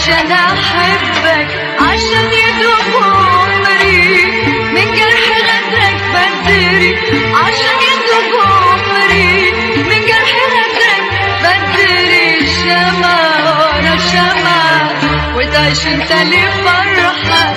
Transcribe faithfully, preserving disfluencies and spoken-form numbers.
عشان احبك، عشان يدوب عمري من جرح غدرك بدري، عشان يدوب عمري من جرح غدرك بدري. شمع وانا شمع وتعيش انت لفرحك،